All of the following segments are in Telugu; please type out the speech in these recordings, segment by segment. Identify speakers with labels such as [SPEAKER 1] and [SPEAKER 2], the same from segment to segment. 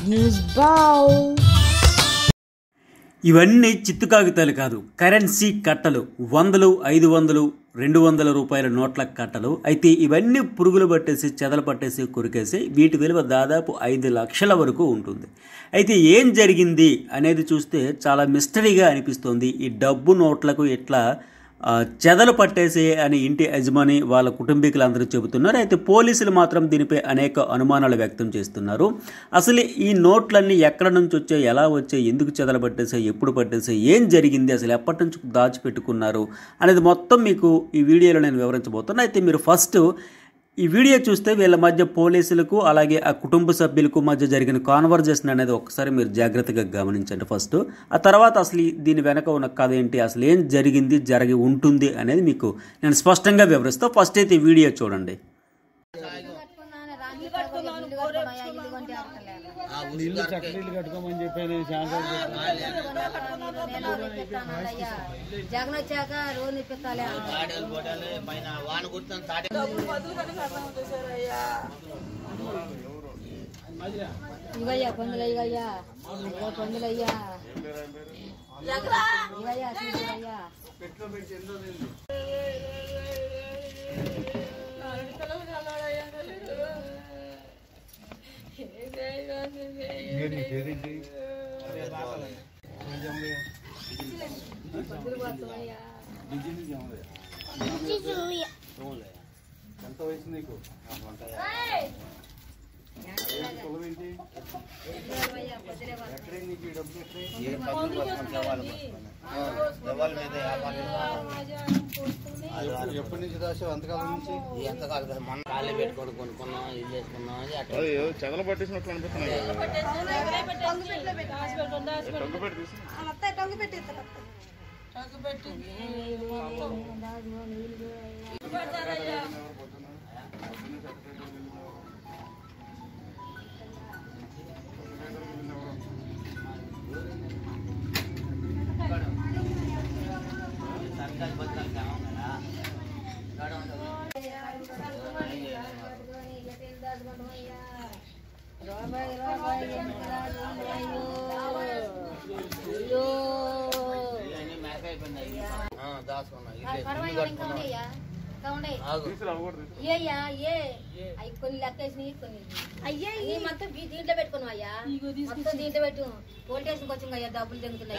[SPEAKER 1] న్యూస్ బావ్.
[SPEAKER 2] ఇవన్నీ చిత్తు కాగితాలు కాదు, కరెన్సీ కట్టలు. 100, 500, 200 రూపాయల నోట్ల కట్టలు. అయితే ఇవన్నీ పురుగులు పట్టేసి, చెదలు పట్టేసి, కొరికేసి వీటి విలువ దాదాపు 5 లక్షల వరకు ఉంటుంది. అయితే ఏం జరిగింది అనేది చూస్తే చాలా మిస్టరీగా అనిపిస్తోంది. ఈ డబ్బు నోట్లకు ఇట్లా చెదలు పట్టేసి అని ఇంటి యజమాని వాళ్ళ కుటుంబీకులందరూ చెబుతున్నారు. అయితే పోలీసులు మాత్రం దీనిపై అనేక అనుమానాలు వ్యక్తం చేస్తున్నారు. అసలు ఈ నోట్లన్నీ ఎక్కడ నుంచి వచ్చాయి, ఎలా వచ్చాయి, ఎందుకు చెదలు పట్టేసాయి, ఎప్పుడు పట్టేసాయి, ఏం జరిగింది, అసలు ఎప్పటి నుంచి దాచిపెట్టుకున్నారు అనేది మొత్తం మీకు ఈ వీడియోలో నేను వివరించబోతున్నాను. అయితే మీరు ఫస్ట్ ఈ వీడియో చూస్తే వీళ్ళ మధ్య పోలీసులకు అలాగే ఆ కుటుంబ సభ్యులకు మధ్య జరిగిన కాన్వర్జేషన్ అనేది ఒకసారి మీరు జాగ్రత్తగా గమనించండి ఫస్ట్. ఆ తర్వాత అసలు దీని వెనక ఉన్న కథ ఏంటి, అసలు ఏం జరిగింది, జరిగి ఉంటుంది అనేది మీకు నేను స్పష్టంగా వివరిస్తాను. ఫస్ట్ అయితే ఈ వీడియో చూడండి.
[SPEAKER 3] కట్టుకోమని చెప్పాను.
[SPEAKER 4] జగన్ వచ్చాక రోజు ఇప్పిస్తాలే ఇవయ్యా పందులు అయ్యా, పందులు అయ్యా, ఇవయ్యా చూసయ్యా.
[SPEAKER 3] ఎంత వయసు నీకు? ఎప్పటి నుంచి దాచావు? ఎంతకాలం నుంచి? ఎంతకాలం మన కాళ్ళు పెట్టుకొని కొనుక్కున్నాం, ఇది చేసుకున్నాం. చెదలు పట్టేసినట్లు అనిపిస్తున్నాయి. కొన్ని లెక్కేసి కొన్ని అయ్యా మొత్తం దీంట్లో పెట్టుకున్నాం అయ్యా, మొత్తం దీంట్లో పెట్టు. పోలీస్ స్టేషన్కి వచ్చి అయ్యా డబ్బులు తింటున్నాయి.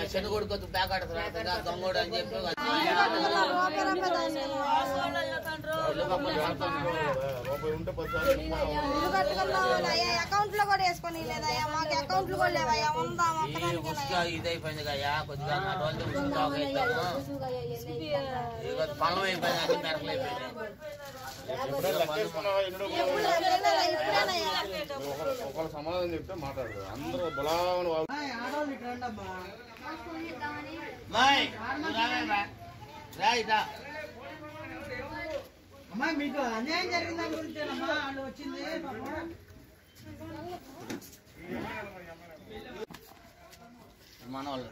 [SPEAKER 5] అకౌంట్ లో కూడా వేసుకొని లేదయ్యా, మాకు అకౌంట్లు కూడా లేవయ్యా.
[SPEAKER 6] ఇదైపోయింది కదా కొద్దిగా పొలం అయిపోయింది, మెరకలు అయిపోయింది.
[SPEAKER 3] ఒకళ్ళు సమాధానం చెప్తే మాట్లాడదు. అందరూ బలావని
[SPEAKER 7] అమ్మాయి మీకు అన్యాయం జరిగిందని గురించేనమ్మా వాళ్ళు వచ్చింది.
[SPEAKER 6] మన వాళ్ళు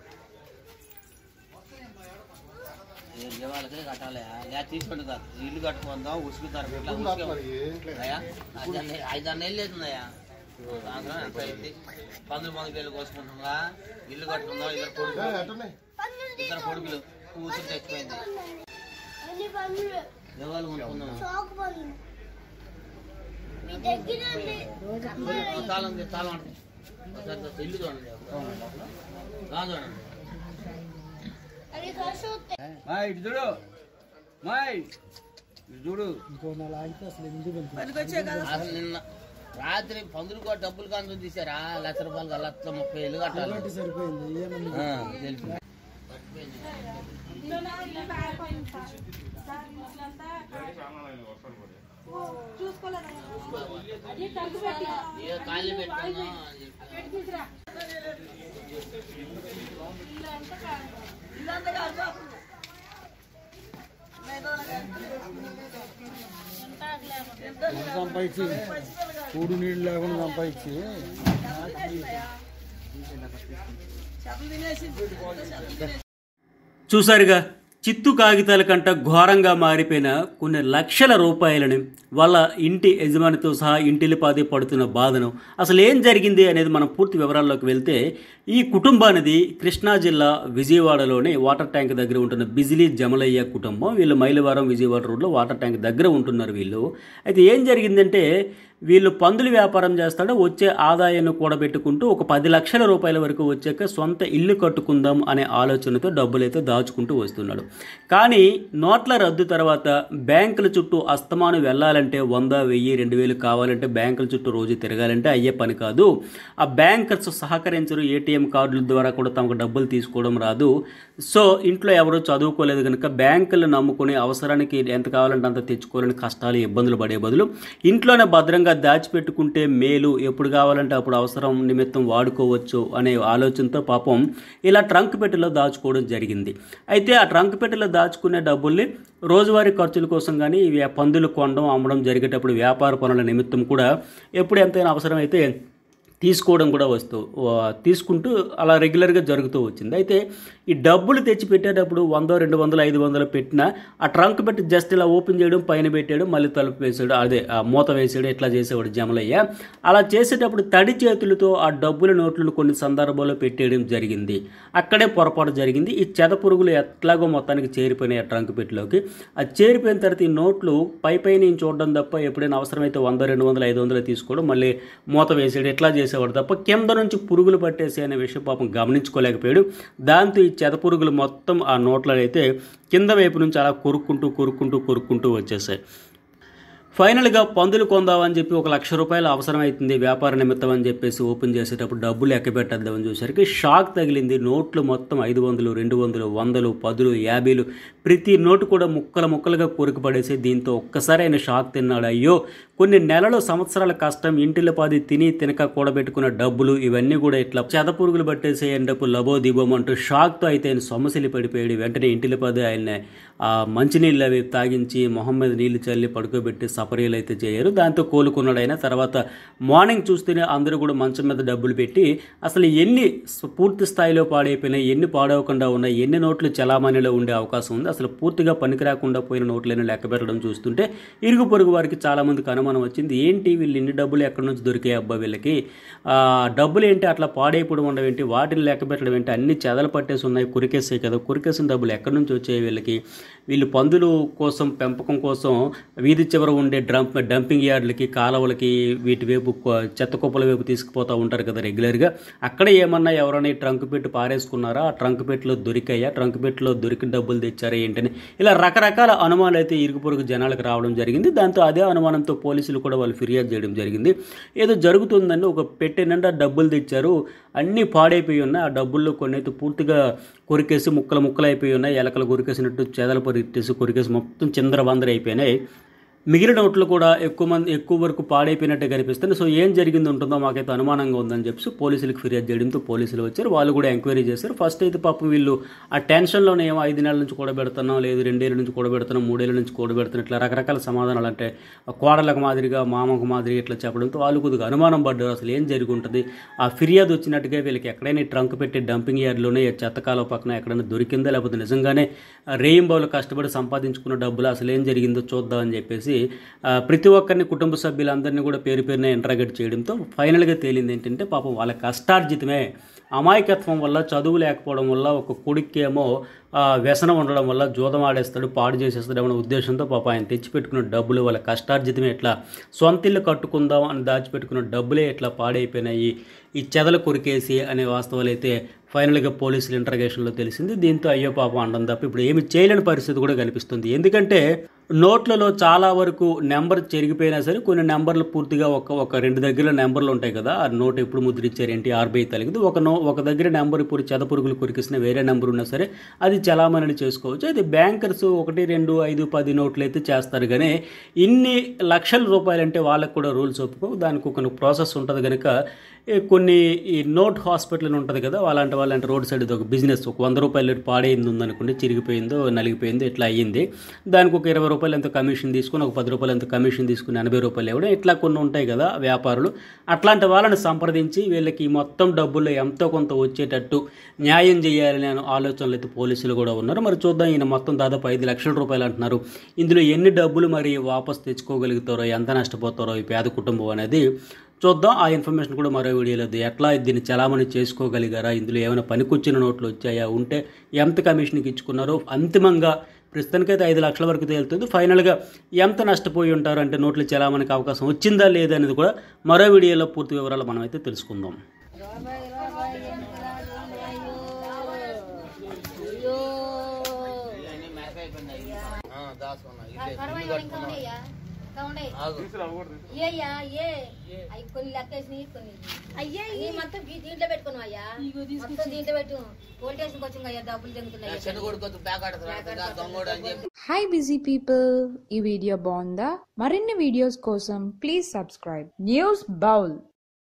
[SPEAKER 6] వాళ్ళకి కట్టాలి. తీసుకోండి కాదు, ఇల్లు కట్టుకుందాం. ఉసుకు తరగతి 5-6 నెలలు అవుతుందయ్యా. సాయంత్రం ఎంత అయింది? 11 కోసుకుంటున్నా. ఇల్లు కట్టుకుందాం. ఇద్దరు కొడుకులు కూతురు చచ్చిపోయింది. దేవాలు కొనుక్కుందాం. తాళం తాళం ఇల్లు చూడండి, చూడండి.
[SPEAKER 7] ఇటు చూడు, చూడు.
[SPEAKER 6] అసలు నిన్న రాత్రి పందులు కూడా డబ్బులు కాంతం తీసారా? 1 లక్ష రూపాయలు, 1,30,000 కట్టాలి. సరిపోయింది. కాళ్ళు పెట్టుకున్నా
[SPEAKER 3] సంపాదించి కూడు నీళ్ళు లేకుండా సంపాదించి
[SPEAKER 2] చూసారుగా చిత్తు కాగితాల కంట ఘోరంగా మారిపోయిన కొన్ని లక్షల రూపాయలని వాళ్ళ ఇంటి యజమానితో సహా ఇంటిల్లిపాది పడుతున్న బాధను అసలు ఏం జరిగింది అనేది మనం పూర్తి వివరాల్లోకి వెళ్తే, ఈ కుటుంబానిది కృష్ణా జిల్లా విజయవాడలోని వాటర్ ట్యాంక్ దగ్గర ఉంటున్న బిజిలీ జమలయ్య కుటుంబం. వీళ్ళు మైలవరం విజయవాడ రోడ్లో వాటర్ ట్యాంక్ దగ్గర ఉంటున్నారు వీళ్ళు. అయితే ఏం జరిగిందంటే, వీళ్ళు పందుల వ్యాపారం చేస్తాడు, వచ్చే ఆదాయాన్ని కూడబెట్టుకుంటూ ఒక 10 లక్షల రూపాయల వరకు వచ్చాక సొంత ఇల్లు కట్టుకుందాం అనే ఆలోచనతో డబ్బులైతే దాచుకుంటూ వస్తున్నాడు. కానీ నోట్ల రద్దు తర్వాత బ్యాంకుల చుట్టూ అస్తమాను వెళ్ళాలంటే 100, 1000, 2000 కావాలంటే బ్యాంకుల చుట్టూ రోజు తిరగాలంటే అయ్యే పని కాదు. ఆ బ్యాంకర్స్ సహకరించరు, ఏటీఎం కార్డుల ద్వారా కూడా తమకు డబ్బులు తీసుకోవడం రాదు. సో ఇంట్లో ఎవరు చదువుకోలేదు కనుక బ్యాంకులను నమ్ముకుని అవసరానికి ఎంత కావాలంటే అంత తెచ్చుకోవాలని కష్టాలు ఇబ్బందులు పడే బదులు ఇంట్లోనే భద్రంగా దాచిపెట్టుకుంటే మేలు, ఎప్పుడు కావాలంటే అప్పుడు అవసరం నిమిత్తం వాడుకోవచ్చు అనే ఆలోచనతో పాపం ఇలా ట్రంక్ పెట్టెలో దాచుకోవడం జరిగింది. అయితే ఆ ట్రంక్ పెట్టెలో దాచుకునే డబ్బుల్ని రోజువారీ ఖర్చుల కోసం కానీ ఇవి పందులు కొనడం అమ్మడం జరిగేటప్పుడు వ్యాపార పనుల నిమిత్తం కూడా ఎప్పుడు ఎంతైనా అవసరమైతే తీసుకోవడం కూడా తీసుకుంటూ అలా రెగ్యులర్గా జరుగుతూ వచ్చింది. అయితే ఈ డబ్బులు తెచ్చి పెట్టేటప్పుడు 100, 200, 500 పెట్టినా ఆ ట్రంక్ పెట్టి జస్ట్ ఇలా ఓపెన్ చేయడం, పైన పెట్టేయడం, మళ్ళీ తలుపు వేసాడు, అదే ఆ మూత వేసాడు, ఇట్లా చేసేవాడు జమలయ్య. అలా చేసేటప్పుడు తడి చేతులతో ఆ డబ్బుల నోట్లను కొన్ని సందర్భాల్లో పెట్టేయడం జరిగింది. అక్కడే పొరపాటు జరిగింది. ఈ చెదపురుగులు ఎట్లాగో మొత్తానికి చేరిపోయినాయి ఆ ట్రంక్ పెట్టిలోకి. అది చేరిపోయిన తర్వాత ఈ నోట్లు పై నేను చూడడం తప్ప ఎప్పుడైనా అవసరమైతే 100, 200, 500 తీసుకోవడం, మళ్ళీ మూత వేసాడు, ఎట్లా చేసేవాడు తప్ప కింద నుంచి పురుగులు పట్టేసి అనే విషయం పాపం గమనించుకోలేకపోయాడు. దాంతో ఈ చెదపురుగులు మొత్తం ఆ నోట్లలో అయితే కింద వైపు నుంచి అలా కొరుక్కుంటూ వచ్చేసాయి. ఫైనల్గా పందులు కొందామని చెప్పి 1 లక్ష రూపాయలు అవసరమవుతుంది వ్యాపార నిమిత్తం అని చెప్పేసి ఓపెన్ చేసేటప్పుడు డబ్బులు ఎక్కబెట్టేద్దామని చూసరికి షాక్ తగిలింది. నోట్లు మొత్తం 500, 200, 100, 10, 50 ప్రతి నోటు కూడా ముక్కలుగా కొరుకుపడేసి దీంతో ఒక్కసారి ఆయన షాక్ తిన్నాడు. అయ్యో, కొన్ని నెలలు సంవత్సరాల కష్టం, ఇంటిల్లిపాది తినక కూడబెట్టుకున్న డబ్బులు ఇవన్నీ కూడా ఇట్లా చెదపురుగులు పట్టేసే ఎండపు లబో దిబోం అంటూ షాక్తో అయితే ఆయన సొమ్మసిలి పడిపోయాడు. వెంటనే ఇంటిల్లిపాది ఆయన మంచినీళ్ళు అవి తాగించి మొహం మీద నీళ్లు చల్లి పడుకోబెట్టి సపరీలు అయితే చేయరు. దాంతో కోలుకున్నాడు ఆయన. తర్వాత మార్నింగ్ చూస్తేనే అందరూ కూడా మంచం మీద డబ్బులు పెట్టి అసలు ఎన్ని పూర్తి స్థాయిలో పాడైపోయినాయి, ఎన్ని పాడవకుండా ఉన్నాయి, ఎన్ని నోట్లు చలామణిలో ఉండే అవకాశం ఉంది, అసలు పూర్తిగా పనికి రాకుండా పోయిన నోట్లైనా లెక్క పెట్టడం చూస్తుంటే ఇరుగు పొరుగు వారికి చాలామందికి అనుమానం వచ్చింది. ఏంటి వీళ్ళు ఇన్ని డబ్బులు ఎక్కడి నుంచి దొరికాయి అబ్బా వీళ్ళకి, డబ్బులు ఏంటి అట్లా పాడైపోవడం ఉండవు ఏంటి, వాటిని లెక్క పెట్టడం ఏంటి, అన్ని చెదలు పట్టేసి ఉన్నాయి, కురికేసాయి కదా, కురికేసిన డబ్బులు ఎక్కడి నుంచి వచ్చాయి వీళ్ళకి. వీళ్ళు పందులు కోసం పెంపకం కోసం వీధి చివర ఉండే డంపింగ్ యార్డులకి, కాలువలకి, వీటి వైపు చెత్త కుప్పల వైపు తీసుకుపోతూ ఉంటారు కదా రెగ్యులర్గా. అక్కడ ఏమన్నా ఎవరైనా ఈ ట్రంక్ పెట్టి పారేసుకున్నారా, ఆ ట్రంక్ పెట్టిలో దొరికాయా, ట్రంక్ పెట్టిలో దొరికిన డబ్బులు తెచ్చారా ఏంటని ఇలా రకరకాల అనుమానాలు అయితే ఇరుగు పొరుగు జనాలకు రావడం జరిగింది. దాంతో అదే అనుమానంతో పోలీసులు కూడా వాళ్ళు ఫిర్యాదు చేయడం జరిగింది. ఏదో జరుగుతుందని ఒక పెట్టె నిండా డబ్బులు తెచ్చారు, అన్నీ పాడైపోయి ఉన్నాయి, ఆ డబ్బుల్లో కొన్ని అయితే పూర్తిగా కొరికేసి ముక్కలు అయిపోయి ఉన్నాయి, ఎలకలు కొరికేసినట్టు చెదలు పరిట్టేసి కొరికేసి మొత్తం చిందరవందర అయిపోయినాయి. మిగిలిన నోట్లు కూడా ఎక్కువ వరకు పాడైపోయినట్టే కనిపిస్తుంది. సో ఏం జరిగింది ఉంటుందో మాకైతే అనుమానంగా ఉందని చెప్పి పోలీసులకు ఫిర్యాదు చేయడంతో పోలీసులు వచ్చారు. వాళ్ళు కూడా ఎంక్వైరీ చేశారు. ఫస్ట్ అయితే పాపం వీళ్ళు ఆ టెన్షన్లోనే ఏమో 5 నెలల నుంచి కూడబెడుతున్నాం, లేదు 2 ఏళ్ళ నుంచి కూడబెడుతున్నాం, 3 ఏళ్ళ నుంచి కూడబెడుతున్నాం, ఇట్లా రకరకాల సమాధానాలు అంటే కోడలకు మాదిరిగా మామకు మాదిరిగా ఇట్లా చెప్పడంతో వాళ్ళు కొద్దిగా అనుమానం పడ్డారు. అసలు ఏం జరిగి ఉంటుంది, ఆ ఫిర్యాదు వచ్చినట్టుగా వీళ్ళకి ఎక్కడైనా ట్రంక్ పెట్టి డంపింగ్ యార్డ్లోనే చెత్తకాల పక్కన ఎక్కడైనా దొరికిందా, లేకపోతే నిజంగానే రేయింబౌలు కష్టపడి సంపాదించుకున్న డబ్బులు అసలు ఏం జరిగిందో చూద్దామని చెప్పేసి ప్రతి ఒక్కరిని కుటుంబ సభ్యులందరినీ కూడా పేరున ఇంటరాగేట్ చేయడంతో ఫైనల్గా తేలింది ఏంటంటే పాపం వాళ్ళ కష్టార్జితమే అమాయకత్వం వల్ల, చదువు లేకపోవడం వల్ల, ఒక కొడుక్కేమో వ్యసనం ఉండడం వల్ల జూదం ఆడేస్తాడు, పాడు చేసేస్తాడు అనే ఉద్దేశంతో పాప ఆయన తెచ్చిపెట్టుకున్న డబ్బులు వాళ్ళ కష్టార్జితమే ఎట్లా సొంతిల్లు కట్టుకుందాం అని దాచిపెట్టుకున్న డబ్బులే ఎట్లా పాడైపోయినాయి, ఈ చెదలు కొరికేసి అనే వాస్తవాలు అయితే ఫైనల్గా పోలీసుల ఇంటరాగేషన్లో తెలిసింది. దీంతో అయ్యో పాపం అనడం తప్ప ఇప్పుడు ఏమి చేయలేని పరిస్థితి కూడా కనిపిస్తుంది. ఎందుకంటే నోట్లలో చాలా వరకు నెంబర్ చెరిగిపోయినా సరే కొన్ని నెంబర్లు పూర్తిగా ఒక 2 దగ్గర నెంబర్లు ఉంటాయి కదా, ఆ నోట్ ఎప్పుడు ముద్రించారు ఏంటి ఆర్బీఐ తలిగింది, ఒక దగ్గర నెంబర్ ఇప్పుడు చెదపురుగులు కొరికిసిన వేరే నెంబర్ ఉన్నా సరే అది చలామణి చేసుకోవచ్చు. అయితే బ్యాంకర్స్ 1, 2, 5, 10 నోట్లు అయితే చేస్తారు. కానీ ఇన్ని లక్షల రూపాయలు అంటే వాళ్ళకు కూడా రూల్స్ ఒప్పుకో, దానికి ఒక ప్రాసెస్ ఉంటుంది కనుక కొన్ని ఈ నోట్ హాస్పిటల్ ఉంటుంది కదా, వాళ్ళంటే రోడ్ సైడ్ ఒక బిజినెస్, ఒక 100 రూపాయలు పాడైంది ఉందనుకోండి, చిరిగిపోయిందో నలిగిపోయిందో ఇట్లా అయ్యింది, దానికి ఒక 20 రూపాయలు ఎంత కమిషన్ తీసుకుని ఒక 10 రూపాయలు ఎంత కమిషన్ తీసుకుని 80 రూపాయలు ఇవ్వడం, ఇట్లా కొన్ని ఉంటాయి కదా వ్యాపారులు. అట్లాంటి వాళ్ళని సంప్రదించి వీళ్ళకి మొత్తం డబ్బుల్లో ఎంతో కొంత వచ్చేటట్టు న్యాయం చేయాలనే ఆలోచనలు అయితే పోలీసులు కూడా ఉన్నారు. మరి చూద్దాం, ఈయన మొత్తం దాదాపు 5 లక్షల రూపాయలు అంటున్నారు. ఇందులో ఎన్ని డబ్బులు మరి వాపస్ తెచ్చుకోగలుగుతారో, ఎంత నష్టపోతారో ఈ పేద కుటుంబం అనేది చూద్దాం. ఆ ఇన్ఫర్మేషన్ కూడా మరో వీడియోలో ఎట్లా దీన్ని చలామణి చేసుకోగలిగారా, ఇందులో ఏమైనా పనికొచ్చిన నోట్లు వచ్చాయా, ఉంటే ఎంత కమిషన్కి ఇచ్చుకున్నారో, అంతిమంగా ప్రస్తుతానికైతే 5 లక్షల వరకు తేలుతుంది. ఫైనల్గా ఎంత నష్టపోయి ఉంటారు, అంటే నోట్లు చలామణికి అవకాశం వచ్చిందా లేదా అనేది కూడా మరో వీడియోలో పూర్తి వివరాలు మనం అయితే తెలుసుకుందాం.
[SPEAKER 4] దీంట్లో పెట్టుకున్నావు అయ్యా, మొత్తం దీంట్లో పెట్టు. పోలీస్ వచ్చింది అయ్యా, డబ్బులు జరుగుతున్నాయి.
[SPEAKER 1] హాయ్ బిజీ పీపుల్, ఈ వీడియో బాగుందా? మరిన్ని వీడియోస్ కోసం ప్లీజ్ సబ్స్క్రైబ్ న్యూస్ బౌల్.